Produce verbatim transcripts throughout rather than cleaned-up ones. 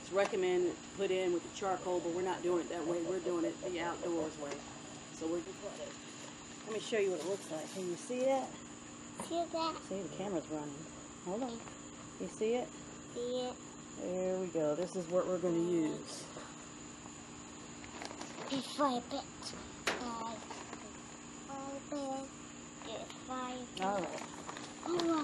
it's recommended put in with the charcoal, but we're not doing it that way. We're doing it the outdoors way. So we're just let it. Let me show you what it looks like. Can you see that? See that? See, the camera's running. Hold on. You see it? See it? There we go. This is what we're going to use. Just wipe it. Wipe it. Just wipe it. All right. Oh, wow.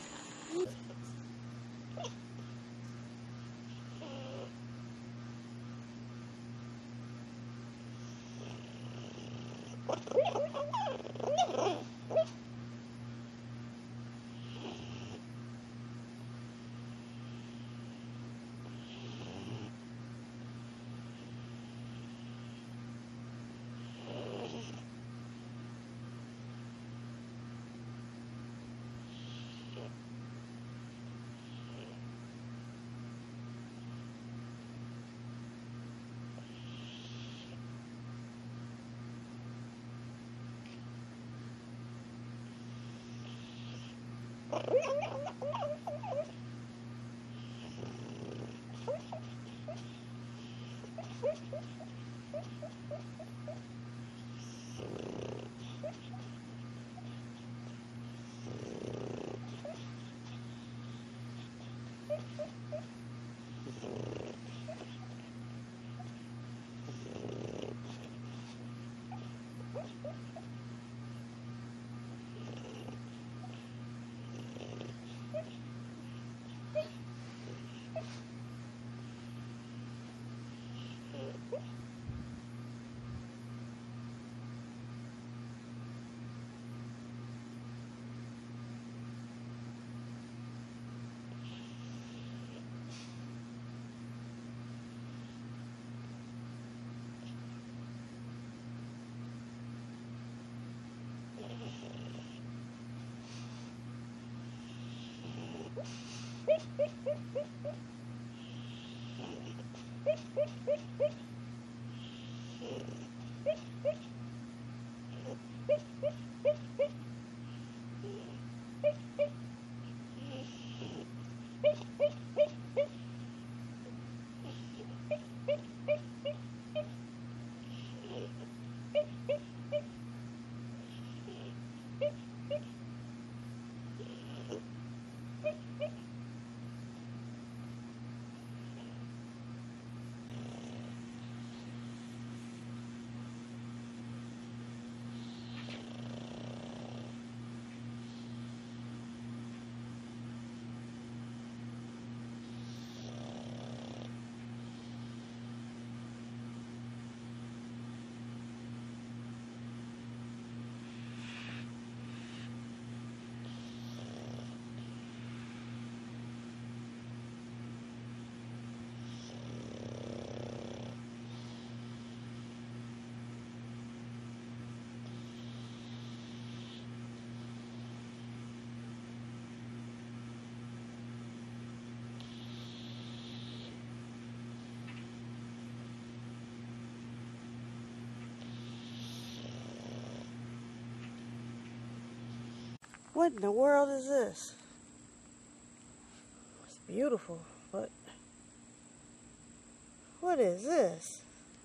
What in the world is this? It's beautiful, but what is this?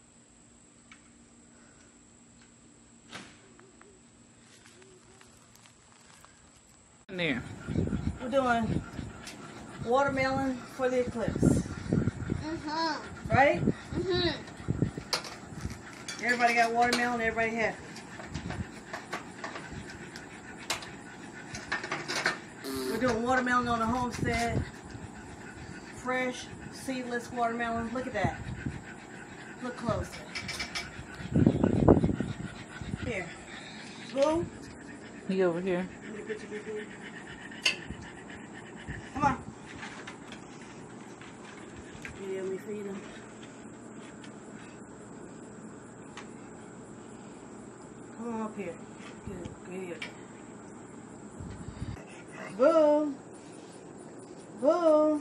In there. We're doing watermelon for the eclipse. Mm-hmm. Right? Mm-hmm. Everybody got watermelon, everybody happy. We're doing watermelon on the homestead. Fresh, seedless watermelon. Look at that. Look closer. Here. Boo. He over here. Let me get you, boo. Come on. Video me feed him. Come on up here. Good, good. Boo. Boo.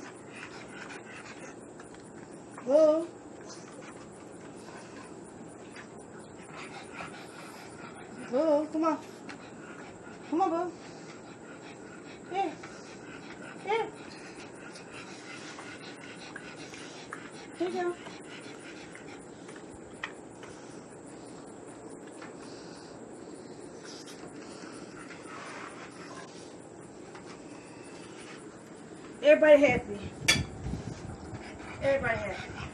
Boo. Boo, come on. Come on, Boo. Here. Here. go. Everybody happy. Everybody happy.